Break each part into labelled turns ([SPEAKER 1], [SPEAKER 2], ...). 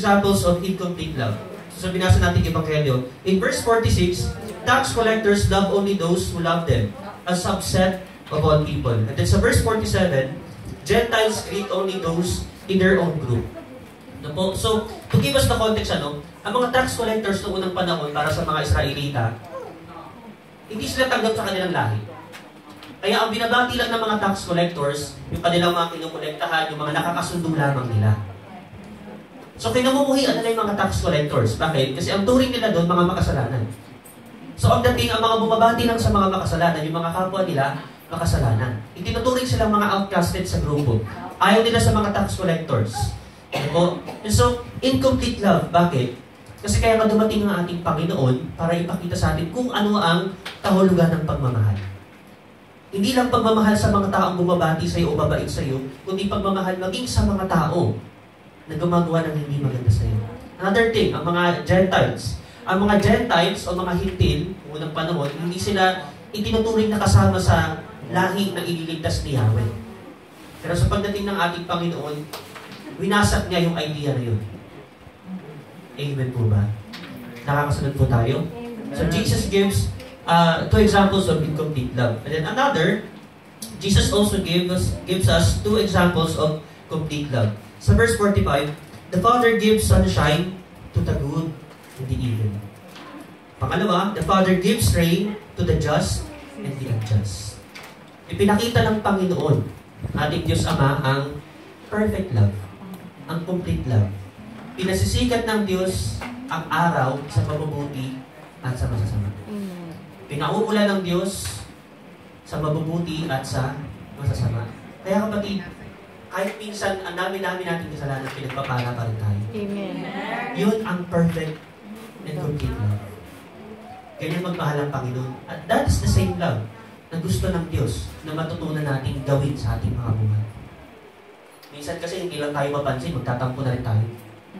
[SPEAKER 1] examples of incomplete love. So binasa natin yung Ebanghelyo. In verse 46, tax collectors love only those who love them, a subset of all people. And then sa verse 47, Gentiles greet only those in their own group. So, to give us the context, ang mga tax collectors noong unang panahon para sa mga Israelita, hindi sila tanggap sa kanilang lahi. Kaya ang binabati lang ng mga tax collectors, yung kanilang mga kinukolektahan, yung mga nakakasundo lamang nila. So, kinamumuhian nila yung mga tax collectors. Bakit? Kasi ang turing nila doon, mga makasalanan. So, ang dating, ang mga bumabati lang sa mga makasalanan, yung mga kapwa nila, makasalanan. Itinuturing silang mga outcasted sa grupo. Ayaw nila sa mga tax collectors. And so, incomplete love. Bakit? Kasi kaya nga dumating ang ating Panginoon para ipakita sa atin kung ano ang kahulugan ng pagmamahal. Hindi lang pagmamahal sa mga taong bumabati sa iyo o babait sa iyo, kundi pagmamahal maging sa mga tao na gumagawa ng hindi maganda sa iyo. Another thing, ang mga Gentiles. Ang mga Gentiles o mga Hintil, unang panahon, hindi sila itinuturing na kasama sa lahi na ililigtas ni Yahweh. Pero sa pagdating ng ating Panginoon, winasak niya yung idea na yun. Amen po ba? Nakakasunod po tayo? So Jesus gives two examples of incomplete love. And then another, Jesus also gives us two examples of complete love. Sa verse 45, the Father gives sunshine to the good and the evil. Pangalawa, the Father gives rain to the just and the unjust. Ipinakita ng Panginoon, ating Diyos Ama, ang perfect love, ang complete love. Pinasisikat ng Diyos ang araw sa mabubuti at sa masasama. Pinauulan ng Diyos sa mabubuti at sa masasama. Kaya kapatid, kahit minsan ang dami-dami nating kasalanan, pinagpapala pa rin tayo.
[SPEAKER 2] Amen.
[SPEAKER 1] Yun ang perfect and complete love. Ganyan magmahal ang Panginoon. At that is the same love na gusto ng Diyos na matutunan natin gawin sa ating mga buhay. Minsan kasi hindi lang tayo mapansin, magtatampo na rin tayo.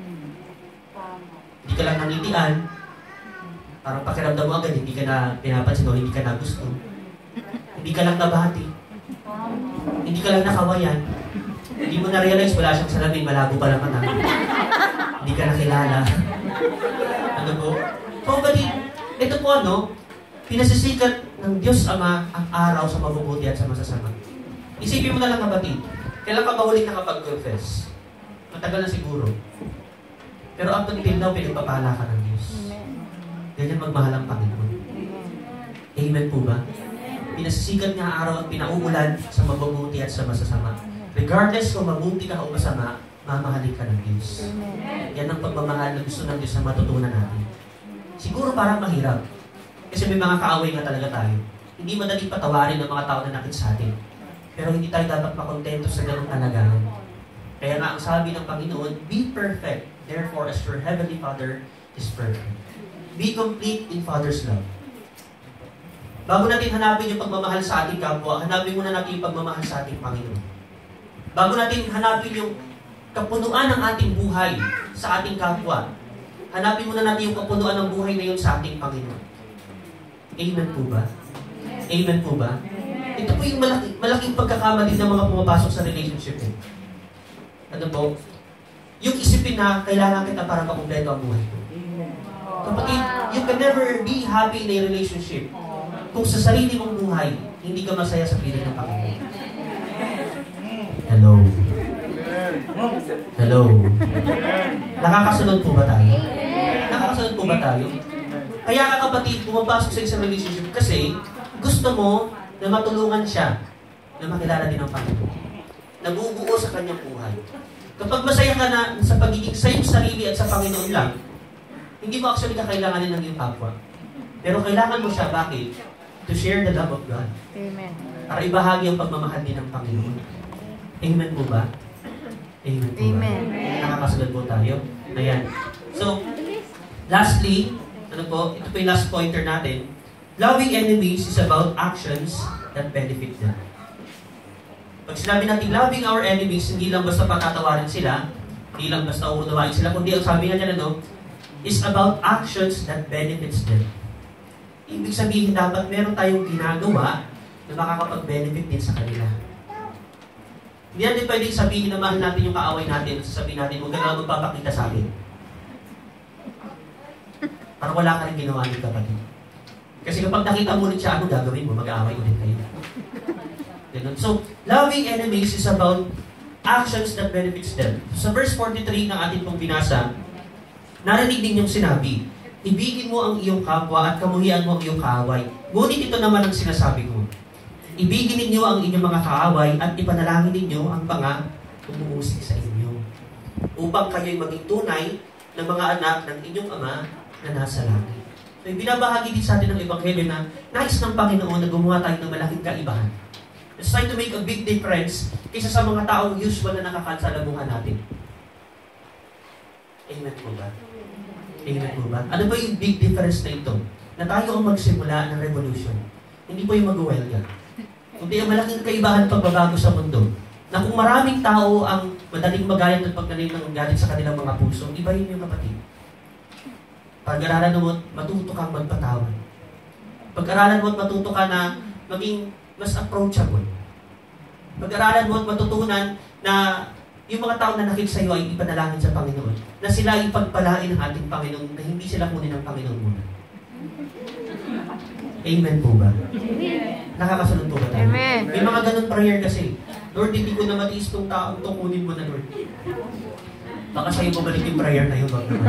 [SPEAKER 1] Hindi ka lang nangitian, parang pakiramdam mo agad, hindi ka na pinapansin o hindi ka na gusto. Hindi ka lang nabati. Hindi ka lang nakawayan. Hindi mo na-realize wala siyang salamin, malabo pa lang mata. Hindi ka nakilala. Ano po? So, ito po pinasisikat ng Diyos Ama ang araw sa mabubuti at sa masasama. Isipin mo na lang kapatid, kailan ka ba huling nakapag-confess? Matagal na siguro. Pero up until now, pinagpapala ka ng Diyos. Ganyan magmahal ang Panginoon. Amen po ba? Pinasisikat niya ang araw at pinauulan sa mabubuti at sa masasama. Regardless kung mabuti ka o masama, mamahalin ka ng Diyos. Yan ang pagmamahal na gusto ng Diyos na matutunan natin. Siguro parang mahirap. Kasi may mga kaaway nga talaga tayo. Hindi madaling patawarin ng mga tao na nakit sa atin. Pero hindi tayo dapat makontento sa ganung kalagayan. Kaya nga ang sabi ng Panginoon, be perfect, therefore as your heavenly Father is perfect. Be complete in Father's love. Bago natin hanapin yung pagmamahal sa ating kapwa, hanapin muna natin yung pagmamahal sa ating Panginoon. Bago natin hanapin yung kapunuan ng ating buhay sa ating kapwa, hanapin muna natin yung kapunuan ng buhay na yun sa ating Panginoon. Amen po ba? Amen po ba? Ito po yung malaking pagkakamali ng mga pumapasok sa relationship. Ano po? Yung isipin na kailangan kita para makumpleto ang buhay ko. Kapatid, you can never be happy in a relationship kung sa sarili mong buhay, hindi ka masaya sa piling ng Panginoon. Hello. Hello. Nakakasunod po ba tayo? Nakakasunod po ba tayo? Kaya ka kapatid, pumapasok sa isang relationship kasi gusto mo na matulungan siya na makilala din ang Panginoon. Nabubuo sa kanyang buhay. Kapag masaya ka na sa pagiging sa iyong sarili at sa Panginoon lang, hindi mo actually kakailanganin ng iyong kapwa. Pero kailangan mo siya, bakit? To share the love of God.
[SPEAKER 2] Amen. Para
[SPEAKER 1] ibahagi ang pagmamahal din ng Panginoon. Amen po ba? Amen po ba?
[SPEAKER 2] Amen.
[SPEAKER 1] Nakakasunod po tayo. Ayan. So, lastly, ito po yung last pointer natin. Loving enemies is about actions that benefit them. Pag sinabi natin loving our enemies, hindi lang basta patatawarin sila, hindi lang basta uunawain sila, kundi ang sabi nga dyan, is about actions that benefits them. Ibig sabihin, dapat meron tayong ginagawa na makakapag-benefit din sa kanila. Hindi natin pwedeng sabihin na mahal natin yung kaaway natin, sasabihin natin, huwag ka na magpapakita sa akin. para wala ka rin ginawa ng kapatid. Kasi kapag nakita mo ulit siya, ano gagawin mo? Mag-aaway ulit kayo. Ganun. So, loving enemies is about actions that benefits them. Sa verse 43 ng ating pong binasa, narinig din yung sinabi, ibigin mo ang iyong kapwa at kamuhian mo ang iyong kaaway. Ngunit ito naman ang sinasabi ko. Ibigin ninyo ang inyong mga kaaway at ipanalangin ninyo ang mga umuusig sa inyo. Upang kayo'y maging tunay ng mga anak ng inyong Ama na nasa langit. So, binabahagi din sa atin ng Ebanghelyo na nais ng Panginoon na gumawa tayo ng malaking kaibahan. It's trying to make a big difference kaysa sa mga taong usual na nakakansalamuhan natin. Amen po ba? Amen po ba? Ano ba yung big difference na ito? Na tayo ang magsimula ng revolution. Hindi po yung mag-welga. Kundi ang malaking kaibahan pagbabago sa mundo. Na kung maraming tao ang madaling magayat at pagdaling ng galit sa kanilang mga puso, iba yun yung kapatid. Pag-aralan mo, matuto kang magpatawad. Pag-aralan mo at matuto ka na maging mas approachable. Pag-aralan mo at matutunan na yung mga tao na nakit sa iyo ay ipanalangin sa Panginoon. Na sila ipagpalain ng ating Panginoon na hindi sila kunin ng Panginoon muna. Amen po ba? Nakakasunod po ba tayo?
[SPEAKER 2] Amen.
[SPEAKER 1] May mga ganun prayer kasi. Lord, hindi ko na matiis itong taong itong kunin mo na, Lord. Baka sa'yo bumalik yung prayer na yun.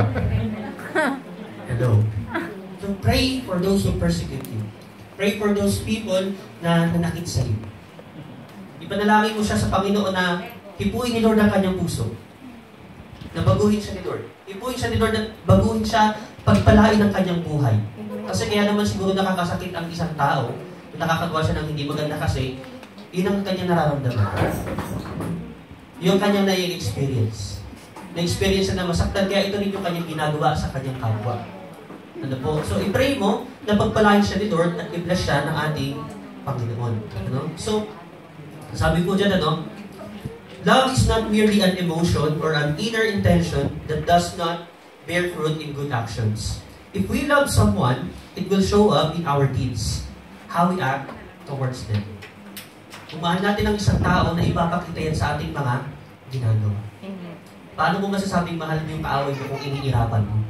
[SPEAKER 1] Hello. So pray for those who persecute you. Pray for those people na nanakit sa iyo. Ipanalangin mo siya sa Panginoon na hipuin ni Lord ang kanyang puso. Na baguhin siya ni Lord. Hipuin siya ni Lord na baguhin siya, pagpalain ang kanyang buhay. Kasi kaya naman siguro nakakasakit ang isang tao, nakakagawa siya ng hindi maganda kasi, yun ang kanyang nararamdaman. Yung kanyang na-experience. Na-experience na masaktan, kaya ito rin yung kanyang ginagawa sa kanyang kapwa. Ano po? So, i-pray mo na pagpalain siya ni Lord at i-bless siya ng ating Panginoon. Ano? So, sabi ko dyan, love is not merely an emotion or an inner intention that does not bear fruit in good actions. If we love someone, it will show up in our deeds, how we act towards them. Kung mahal natin ang isang tao na ipapakita yan sa ating mga ginagawa. Paano mo masasabing mahal mo yung kaaway mo kung iniirapan mo?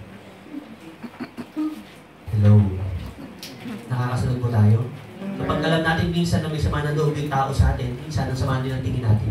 [SPEAKER 1] Hello. Nakakasunod po tayo? Kapag alam natin minsan na may sama ng loob yung tao sa atin, minsan ang sama din ang tingin natin.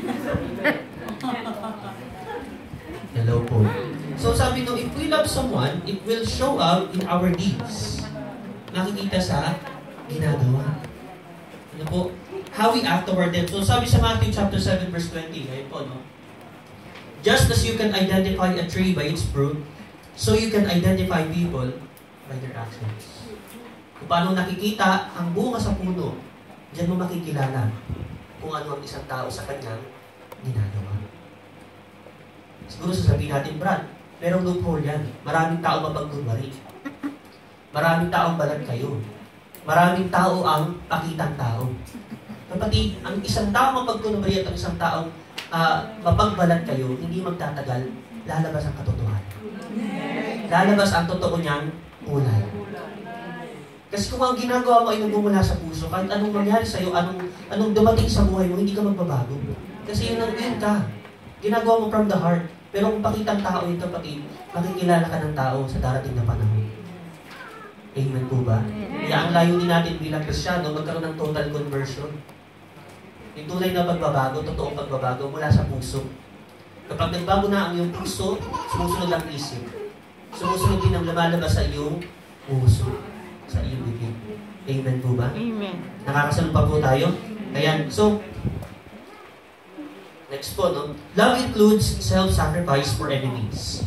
[SPEAKER 1] Hello po. So sabi nung, if we love someone, it will show up in our deeds. Nakikita sa ginagawa. Ano po? How we act toward them. So sabi sa Matthew chapter 7 verse 20, ayun po, no? Just as you can identify a tree by its fruit, so you can identify people by their actions. Kung paano nakikita ang bunga sa puno, diyan mo makikilala kung ano ang isang tao sa kanyang ginagawa. Siguro sasabihin natin, Brad, merong loophole yan. Maraming tao mapagkunwari. Maraming taong balat kayo. Maraming tao ang pakitang tao. Kapatid, ang isang tao mapagkunwari at ang isang taong mapagbalat kayo, hindi magtatagal, lalabas ang katotohanan. Lalabas ang totoo niyang kulay. Kasi kung ang ginagawa mo ay nagmumula sa puso, kahit anong mangyari sa'yo, anong dumating sa buhay mo, hindi ka magbabago. Kasi yun ka. Ginagawa mo from the heart. Pero kung pakitang tao yung kapatid, makikilala ka ng tao sa darating na panahon. Amen po ba? Kaya ang layunin natin bilang Kristiyano, magkaroon ng total conversion. Yung tunay na pagbabago, totoong pagbabago mula sa puso. Kapag nagbago na ang iyong puso, sumusunod ang isip. Sumusunod din ang lumalabas sa iyong puso, sa iyong bibig. Amen po ba?
[SPEAKER 2] Amen.
[SPEAKER 1] Nakakasunod pa po tayo? Ayan. So, next po, no? Love includes self-sacrifice for enemies.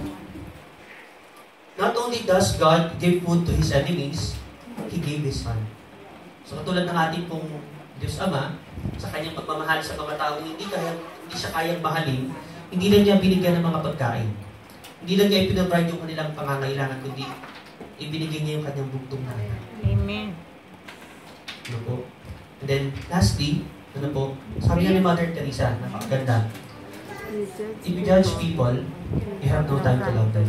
[SPEAKER 1] Not only does God give food to His enemies, He gave His Son. So, katulad ng ating pong Diyos Ama, sa kanyang pagmamahal sa mga tao hindi siya kayang mahalin, hindi lang niya binigyan ng mga pagkain. Hindi lang niya ipinaprovide yung kanilang pangangailangan, kundi ibinigay niya yung kanyang bugtong na anak.
[SPEAKER 2] Amen.
[SPEAKER 1] Ano po? And then, lastly, ano po, sabi nga ni Mother Teresa, napakaganda. If you judge people, you have no time to love them.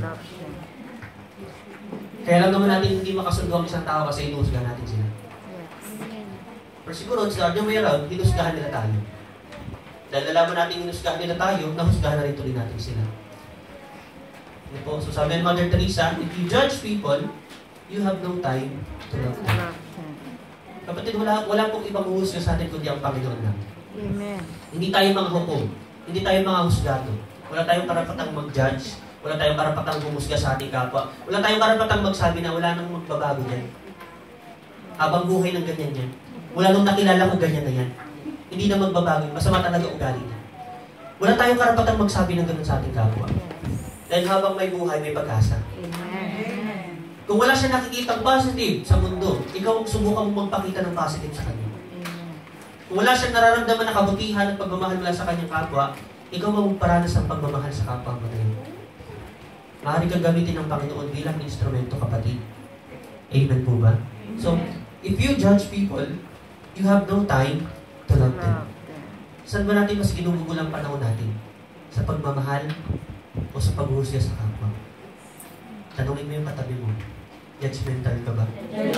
[SPEAKER 1] Kaya lang naman natin hindi makasundo ang isang tao kasi inuusgahan natin sila. Pero siguro, it's the other way around, hinusgahan nila tayo. Dahil nalaman natin hinusgahan nila tayo, nahusgahan na rin tuloy natin sila. Ano po? So sabi ng Mother Teresa, if you judge people, you have no time to love them. Kapatid, wala pong ibang uhusga sa atin kundi ang Panginoon lang.
[SPEAKER 2] Amen.
[SPEAKER 1] Hindi tayo mga hukom. Hindi tayo mga husgado. Wala tayong karapatang mag-judge. Wala tayong karapatang humusga sa ating kapwa. Wala tayong karapatang magsabi na wala nang magbabago yan. Habang buhay ng ganyan yan. Mula nung nakilala ko ganyan na yan. Hindi na magbabago. Masama talaga ugali na. Wala tayong karapatang magsabi ng ganun sa ating kapwa. Dahil habang may buhay, may pag-asa.
[SPEAKER 2] Amen.
[SPEAKER 1] Kung wala siya nakikitang positive sa mundo, ikaw subukan mo magpakita ng positive sa kanya. Kung wala siyang nararamdaman na kabutihan at pagmamahal mula sa kanyang kapwa, ikaw magparanas ng pagmamahal sa kapwa mo na yun. Maaari kang gamitin ng Panginoon bilang instrumento, kapatid. Amen po ba? So, if you judge people, you have no time to love them. Saan ba natin mas ginugugol ang panahon natin? Sa pagmamahal o sa paghuhusga sa kapwa? Tanungin mo yung katabi mo. Judgmental ka ba?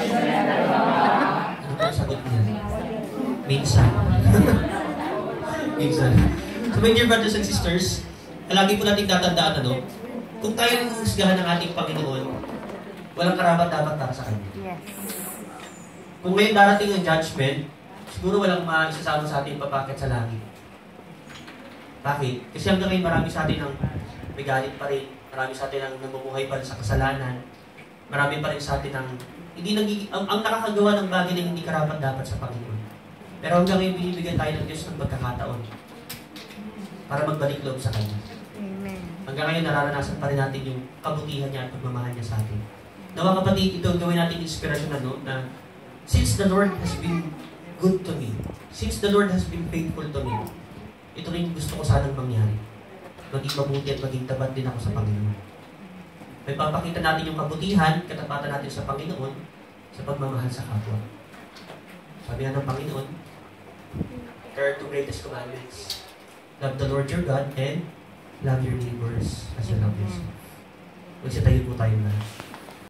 [SPEAKER 1] Ano po ang sagot niya? Minsan. Minsan. So my dear brothers and sisters, lagi po natin tatandaan kung tayo yung husgahan ng ating Panginoon, walang karapat dapat para sa Kanya.
[SPEAKER 2] Yes.
[SPEAKER 1] Kung may darating ang judgment, siguro walang maisasama sa ating papakit sa langit. Bakit? Kasi hanggang ngayon marami sa atin ang may galit pa rin. Marami sa atin ang namumuhay pa rin sa kasalanan. Marami pa rin sa atin ang ang nakakagawa ng bagay na hindi karapat dapat sa Panginoon. Pero hanggang ngayon binibigyan tayo ng Diyos ng pagkakataon para magbalik loob sa Kanya.
[SPEAKER 2] Amen.
[SPEAKER 1] Hanggang ngayon nararanasan pa rin natin yung kabutihan niya at pagmamahal niya sa atin. Nawa kapatid, ito gawin natin inspirasyon na since the Lord has been good to me, since the Lord has been faithful to me, ito rin gusto ko sanang mangyari. Maging mabuti at maging tapat din ako sa Panginoon. May papakita natin yung kabutihan, katapatan natin sa Panginoon, sa pagmamahal sa kapwa. Sabi nga ng Panginoon, there are two greatest commandments. Love the Lord your God and love your neighbors as you love yourself. Magsitayo po tayo na.